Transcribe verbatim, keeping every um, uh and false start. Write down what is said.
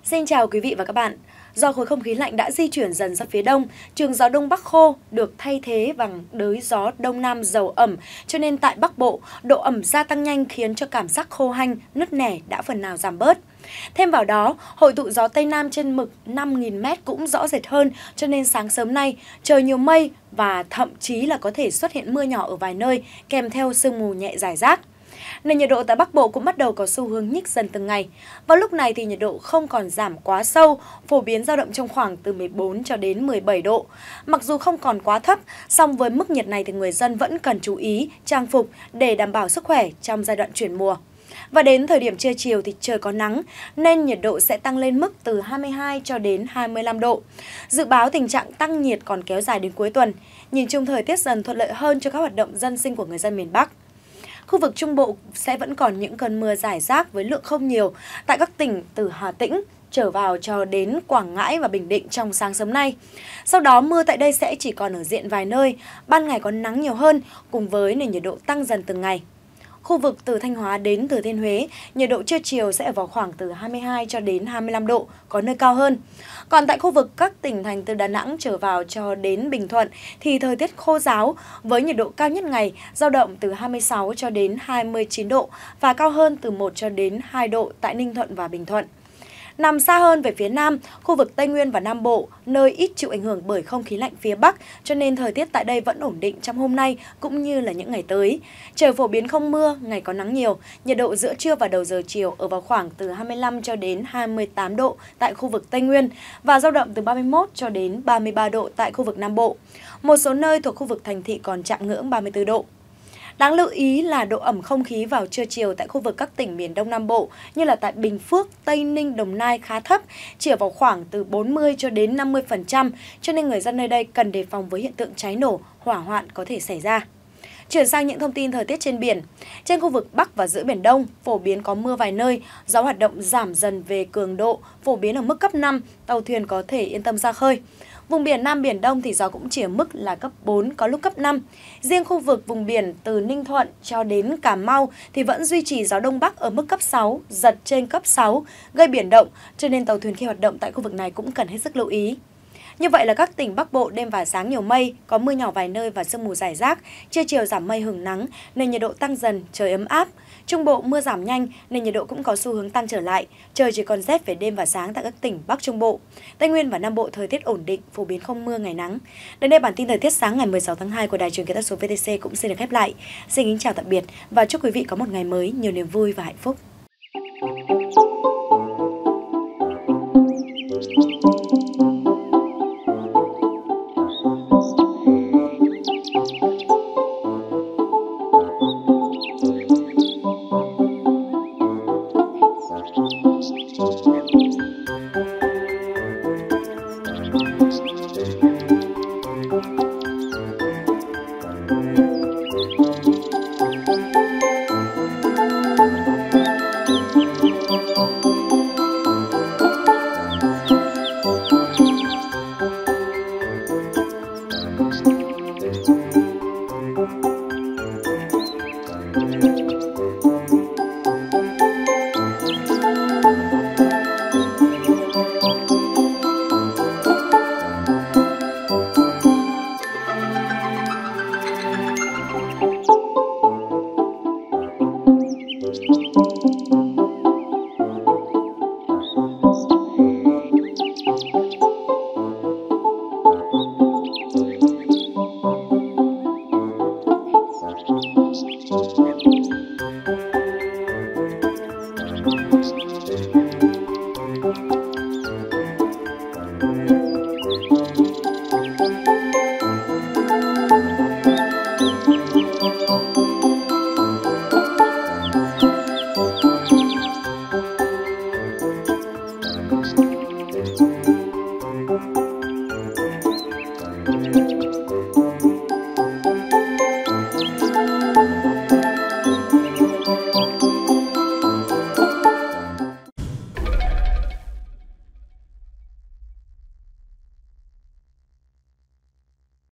Xin chào quý vị và các bạn. Do khối không khí lạnh đã di chuyển dần ra phía đông, trường gió đông bắc khô được thay thế bằng đới gió đông nam dầu ẩm, cho nên tại Bắc Bộ, độ ẩm gia tăng nhanh khiến cho cảm giác khô hanh, nứt nẻ đã phần nào giảm bớt. Thêm vào đó, hội tụ gió Tây Nam trên mực năm nghìn mét cũng rõ rệt hơn, cho nên sáng sớm nay trời nhiều mây và thậm chí là có thể xuất hiện mưa nhỏ ở vài nơi, kèm theo sương mù nhẹ rải rác. Nền nhiệt độ tại Bắc Bộ cũng bắt đầu có xu hướng nhích dần từng ngày. Vào lúc này thì nhiệt độ không còn giảm quá sâu, phổ biến dao động trong khoảng từ mười bốn cho đến mười bảy độ. Mặc dù không còn quá thấp, song với mức nhiệt này thì người dân vẫn cần chú ý trang phục để đảm bảo sức khỏe trong giai đoạn chuyển mùa. Và đến thời điểm trưa chiều thì trời có nắng nên nhiệt độ sẽ tăng lên mức từ hai mươi hai cho đến hai mươi lăm độ. Dự báo tình trạng tăng nhiệt còn kéo dài đến cuối tuần. Nhìn chung thời tiết dần thuận lợi hơn cho các hoạt động dân sinh của người dân miền Bắc. Khu vực Trung Bộ sẽ vẫn còn những cơn mưa rải rác với lượng không nhiều tại các tỉnh từ Hà Tĩnh trở vào cho đến Quảng Ngãi và Bình Định trong sáng sớm nay. Sau đó mưa tại đây sẽ chỉ còn ở diện vài nơi, ban ngày có nắng nhiều hơn cùng với nền nhiệt độ tăng dần từng ngày. Khu vực từ Thanh Hóa đến Thừa Thiên Huế, nhiệt độ trưa chiều sẽ ở vào khoảng từ hai mươi hai cho đến hai mươi lăm độ, có nơi cao hơn. Còn tại khu vực các tỉnh thành từ Đà Nẵng trở vào cho đến Bình Thuận thì thời tiết khô ráo với nhiệt độ cao nhất ngày dao động từ hai mươi sáu cho đến hai mươi chín độ và cao hơn từ một cho đến hai độ tại Ninh Thuận và Bình Thuận. Nằm xa hơn về phía Nam, khu vực Tây Nguyên và Nam Bộ, nơi ít chịu ảnh hưởng bởi không khí lạnh phía Bắc, cho nên thời tiết tại đây vẫn ổn định trong hôm nay cũng như là những ngày tới. Trời phổ biến không mưa, ngày có nắng nhiều, nhiệt độ giữa trưa và đầu giờ chiều ở vào khoảng từ hai mươi lăm cho đến hai mươi tám độ tại khu vực Tây Nguyên và dao động từ ba mươi mốt cho đến ba mươi ba độ tại khu vực Nam Bộ. Một số nơi thuộc khu vực thành thị còn chạm ngưỡng ba mươi tư độ. Đáng lưu ý là độ ẩm không khí vào trưa chiều tại khu vực các tỉnh miền Đông Nam Bộ như là tại Bình Phước, Tây Ninh, Đồng Nai khá thấp, chỉ ở vào khoảng từ bốn mươi cho đến năm mươi phần trăm, cho nên người dân nơi đây cần đề phòng với hiện tượng cháy nổ, hỏa hoạn có thể xảy ra. Chuyển sang những thông tin thời tiết trên biển. Trên khu vực Bắc và giữa Biển Đông, phổ biến có mưa vài nơi, gió hoạt động giảm dần về cường độ, phổ biến ở mức cấp năm, tàu thuyền có thể yên tâm ra khơi. Vùng biển Nam Biển Đông thì gió cũng chỉ ở mức là cấp bốn, có lúc cấp năm. Riêng khu vực vùng biển từ Ninh Thuận cho đến Cà Mau thì vẫn duy trì gió Đông Bắc ở mức cấp sáu, giật trên cấp sáu, gây biển động, cho nên tàu thuyền khi hoạt động tại khu vực này cũng cần hết sức lưu ý. Như vậy là các tỉnh Bắc Bộ đêm và sáng nhiều mây, có mưa nhỏ vài nơi và sương mù rải rác, trưa chiều giảm mây hửng nắng nên nhiệt độ tăng dần, trời ấm áp. Trung Bộ mưa giảm nhanh nên nhiệt độ cũng có xu hướng tăng trở lại, trời chỉ còn rét về đêm và sáng tại các tỉnh Bắc Trung Bộ. Tây Nguyên và Nam Bộ thời tiết ổn định, phổ biến không mưa ngày nắng. Đến đây bản tin thời tiết sáng ngày mười sáu tháng hai của Đài Truyền hình Kỹ thuật số vê tê xê cũng xin được khép lại. Xin kính chào tạm biệt và chúc quý vị có một ngày mới nhiều niềm vui và hạnh phúc. Thank you.